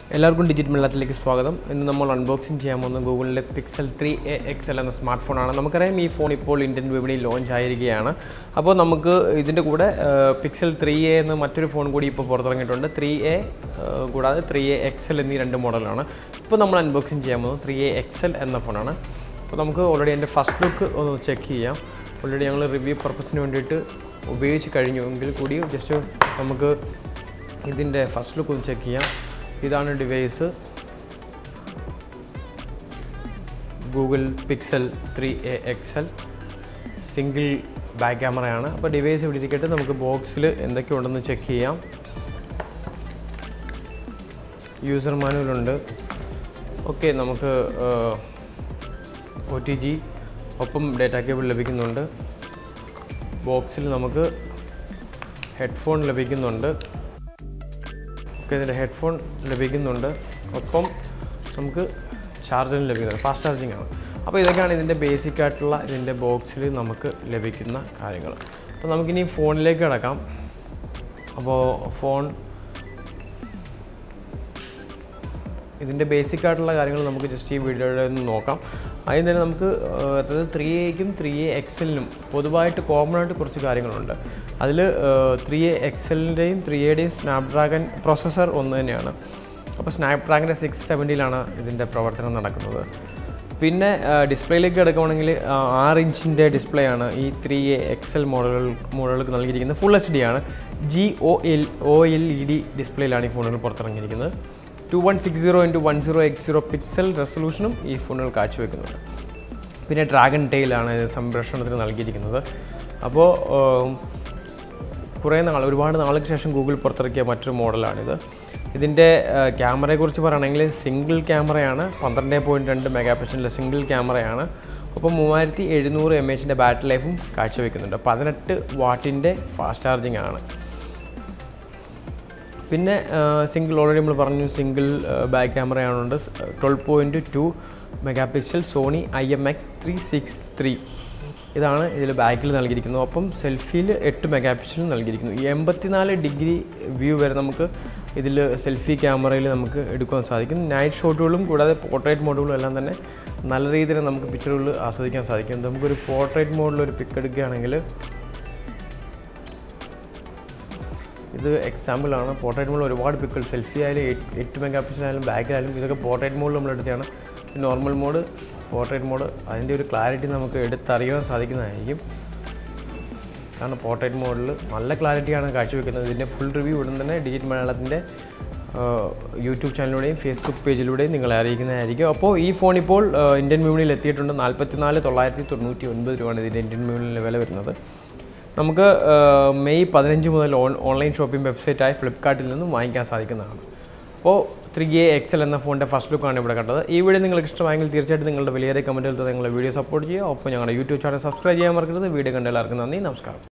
എല്ലാവർക്കും ഡിജിറ്റൽ മലയാളത്തിലേക്ക് സ്വാഗതം. ഇന്ന് നമ്മൾ അൺബോക്സിംഗ് ചെയ്യാൻ പോകുന്ന ഗൂഗിളിൻ്റെ പിക്സൽ 3a XL എന്ന സ്മാർട്ട് ഫോണാണ്. നമുക്കറിയാം ഈ ഫോൺ ഇപ്പോൾ ഇന്ത്യൻ വിപണിയിൽ ലോഞ്ച് ആയിരിക്കുകയാണ്. അപ്പോൾ നമുക്ക് ഇതിൻ്റെ കൂടെ പിക്സൽ 3a എന്ന മറ്റൊരു ഫോൺ കൂടി ഇപ്പോൾ പുറത്തിറങ്ങിയിട്ടുണ്ട്. 3a കൂടാതെ 3a XL എന്നീ രണ്ട് മോഡലാണ്. ഇപ്പോൾ നമ്മൾ അൺബോക്സിംഗ് ചെയ്യാൻ പോകുന്നത് 3a XL എന്ന ഫോണാണ്. അപ്പോൾ നമുക്ക് ഓൾറെഡി എൻ്റെ ഫസ്റ്റ് ലുക്ക് ഒന്ന് ചെക്ക് ചെയ്യാം. ഓൾറെഡി ഞങ്ങൾ റിവ്യൂ പർപ്പസിന് വേണ്ടിയിട്ട് ഉപയോഗിച്ച് കഴിഞ്ഞു എങ്കിൽ കൂടി ജസ്റ്റ് നമുക്ക് ഇതിൻ്റെ ഫസ്റ്റ് ലുക്ക് ഒന്ന് ചെക്ക് ചെയ്യാം. ഇതാണ് device, Google Pixel 3a XL single back ക്യാമറയാണ്. അപ്പോൾ ഡിവൈസ് ഇവിടെ ഇരിക്കട്ടെ, നമുക്ക് ബോക്സിൽ എന്തൊക്കെയുണ്ടെന്ന് ചെക്ക് ചെയ്യാം. യൂസർ മാനുവലുണ്ട്. ഓക്കെ, നമുക്ക് OTG ഒപ്പം ഡേറ്റ കേബിൾ ലഭിക്കുന്നുണ്ട്. ബോക്സിൽ നമുക്ക് ഹെഡ്ഫോൺ ലഭിക്കുന്നുണ്ട്. ഇതിൻ്റെ ഹെഡ്ഫോൺ ലഭിക്കുന്നുണ്ട്, ഒപ്പം നമുക്ക് ചാർജറും ലഭിക്കുന്നുണ്ട്. ഫാസ്റ്റ് ചാർജിങ് ആണ്. അപ്പോൾ ഇതൊക്കെയാണ് ഇതിൻ്റെ ബേസിക് ആയിട്ടുള്ള ഇതിൻ്റെ ബോക്സിൽ നമുക്ക് ലഭിക്കുന്ന കാര്യങ്ങൾ. അപ്പോൾ നമുക്കിനി ഫോണിലേക്ക് കിടക്കാം. അപ്പോൾ ഫോൺ ഇതിൻ്റെ ബേസിക് ആയിട്ടുള്ള കാര്യങ്ങൾ നമുക്ക് ജസ്റ്റ് ഈ വീഡിയോയിൽ ഒന്ന് നോക്കാം. അതിന് തന്നെ നമുക്ക് അതായത് 3aയ്ക്കും 3a XLനും പൊതുവായിട്ട് കോമൺ ആയിട്ട് കുറച്ച് കാര്യങ്ങളുണ്ട്. അതിൽ 3a XLൻ്റെയും 3aയുടെയും സ്നാപ്ഡ്രാഗൺ പ്രോസസ്സർ ഒന്ന് തന്നെയാണ്. അപ്പോൾ സ്നാപ്ഡ്രാഗൻ്റെ 670 ഇതിൻ്റെ പ്രവർത്തനം നടക്കുന്നത്. പിന്നെ ഡിസ്പ്ലേയിലേക്ക് കിടക്കുകയാണെങ്കിൽ 6 ഇഞ്ചിൻ്റെ ഡിസ്പ്ലേ ആണ് ഈ 3a XL മോഡലുകൾക്ക് നൽകിയിരിക്കുന്നത്. ഫുൾ HD ആണ്. OLED ഡിസ്പ്ലേയിലാണ് ഈ ഫോണുകൾ പുറത്തിറങ്ങിയിരിക്കുന്നത്. 2160x1080 പിക്സൽ റെസൊല്യൂഷനും ഈ ഫോണുകൾ കാഴ്ചവെക്കുന്നുണ്ട്. പിന്നെ ഡ്രാഗൺ ടെയിലാണ് സംരക്ഷണത്തിന് നൽകിയിരിക്കുന്നത്. അപ്പോൾ ഒരുപാട് നാൾക്ക് ശേഷം ഗൂഗിൾ പുറത്തിറക്കിയ മറ്റൊരു മോഡലാണിത്. ഇതിൻ്റെ ക്യാമറയെക്കുറിച്ച് പറയുകയാണെങ്കിൽ സിംഗിൾ ക്യാമറയാണ്. 12.2 മെഗാ പിക്സലിൻ്റെ സിംഗിൾ ക്യാമറയാണ്. അപ്പോൾ 3700 mAh ബാറ്ററി ലൈഫും കാഴ്ചവെക്കുന്നുണ്ട്. 18 വാട്ടിൻ്റെ ഫാസ്റ്റ് ചാർജിങ് ആണ്. പിന്നെ ഓൾറെഡി നമ്മൾ പറഞ്ഞു സിംഗിൾ ബാക്ക് ക്യാമറയാണുണ്ട്. 12.2 മെഗാ പിക്സൽ സോണി IMX363 ഇതാണ് ഇതിൽ ബാക്കിൽ നൽകിയിരിക്കുന്നത്. ഒപ്പം സെൽഫിയിൽ 8 മെഗാ പിക്സൽ നൽകിയിരിക്കുന്നു. 84 ഡിഗ്രി വ്യൂ വരെ നമുക്ക് ഇതിൽ സെൽഫി ക്യാമറയിൽ നമുക്ക് എടുക്കാൻ സാധിക്കും. നൈറ്റ് ഷോട്ടുകളും കൂടാതെ പോർട്രേറ്റ് മോഡുകളും എല്ലാം തന്നെ നല്ല രീതിയിൽ നമുക്ക് പിക്ചറുകൾ ആസ്വദിക്കാൻ സാധിക്കും. നമുക്കൊരു പോർട്രേറ്റ് മോഡിലൊരു പിക്ക് എടുക്കുകയാണെങ്കിൽ ഇത് എക്സാമ്പിളാണ്. പോർട്രേറ്റ് മോഡിൽ ഒരുപാട് പിക്കുകൾ സെൽഫി ആയാലും 8 മെഗാ പിക്സൽ ആയാലും ബാക്കിലായാലും ഇതൊക്കെ പോർട്രേറ്റ് മോഡിൽ നമ്മൾ എടുത്തതാണ്. നോർമൽ മോഡ്, പോർട്രേറ്റ് മോഡ്, അതിൻ്റെ ഒരു ക്ലാരിറ്റി നമുക്ക് എടുത്തറിയാൻ സാധിക്കുന്നതായിരിക്കും. കാരണം പോർട്രേറ്റ് മോഡിൽ നല്ല ക്ലാരിറ്റിയാണ് കാഴ്ചവെക്കുന്നത്. ഇതിൻ്റെ ഫുൾ റിവ്യൂ ഉടൻ തന്നെ ഡിജിറ്റൽ മലയാളത്തിൻ്റെ യൂട്യൂബ് ചാനലിലൂടെയും ഫേസ്ബുക്ക് പേജിലൂടെയും നിങ്ങളെ അറിയിക്കുന്നതായിരിക്കും. അപ്പോൾ ഈ ഫോൺ ഇപ്പോൾ ഇന്ത്യൻ വിപണിയിൽ എത്തിയിട്ടുണ്ട്. 44,999 രൂപയാണ് ഇതിൻ്റെ ഇന്ത്യൻ വിപണിയിൽ വില വരുന്നത്. നമുക്ക് മെയ് 15 മുതൽ ഓൺലൈൻ ഷോപ്പിംഗ് വെബ്സൈറ്റായ ഫ്ലിപ്കാർട്ടിൽ നിന്നും വാങ്ങിക്കാൻ സാധിക്കുന്നതാണ്. അപ്പോൾ 3a XL എന്ന ഫോണിൻ്റെ ഫസ്റ്റ് ലുക്കാണ് ഇവിടെ കണ്ടത്. ഈ വീഡിയോ നിങ്ങൾക്ക് ഇഷ്ടമായെങ്കിൽ തീർച്ചയായിട്ടും നിങ്ങളുടെ വലിയ കമൻറ്റുകൾ നിങ്ങളുടെ വീഡിയോ സപ്പോർട്ട് ചെയ്യുക. ഒപ്പം ഞങ്ങളുടെ യൂട്യൂബ് ചാനൽ സബ്സ്ക്രൈബ് ചെയ്യാൻ മറക്കരുത്. വീഡിയോ കണ്ട എല്ലാവർക്കും നന്ദി, നമസ്കാരം.